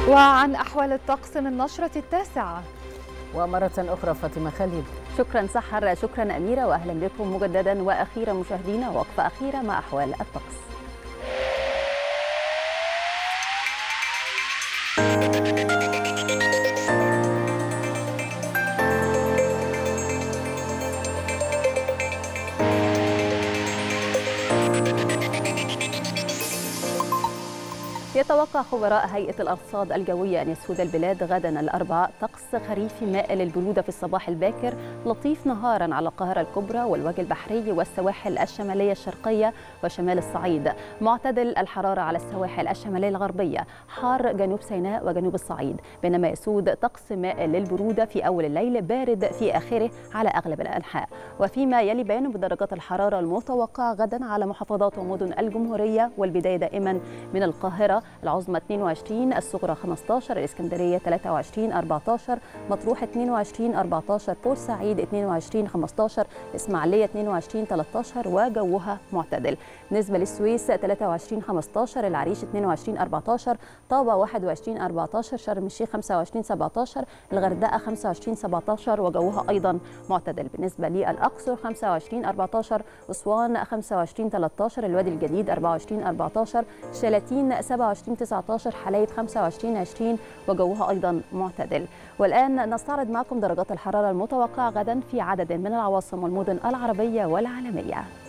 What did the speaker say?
وعن أحوال الطقس من نشرة التاسعة. ومرة أخرى فاطمة خليل. شكرا سحر، شكرا أميرة، وأهلا بكم مجددا وأخيرا مشاهدينا، وقفة أخيرة مع أحوال الطقس. يتوقع خبراء هيئة الأرصاد الجوية أن يسود البلاد غدا الأربعاء طقس خريفي مائل للبرودة في الصباح الباكر، لطيف نهارا على القاهرة الكبرى والوجه البحري والسواحل الشمالية الشرقية وشمال الصعيد، معتدل الحرارة على السواحل الشمالية الغربية، حار جنوب سيناء وجنوب الصعيد، بينما يسود طقس مائل للبرودة في أول الليل، بارد في آخره على أغلب الأنحاء. وفيما يلي بيان بدرجات الحرارة المتوقعة غدا على محافظات ومدن الجمهورية، والبداية دائما من القاهرة، العظمى 22، الصغرى 15، الإسكندرية 23 14، مطروح 22 14، بورسعيد 22 15، إسماعيلية 22 13 وجوها معتدل. بالنسبة للسويس 23 15، العريش 22 14، طابة 21 14، شرم الشيخ 25 17، الغردقة 25 17 وجوها أيضا معتدل. بالنسبة للأقصر 25 14، أسوان 25 13، الوادي الجديد 24 14، شلاتين 27 19، حلايب 25 20 وجوها أيضا معتدل. والآن نستعرض معكم درجات الحرارة المتوقعة غدا في عدد من العواصم والمدن العربية والعالمية.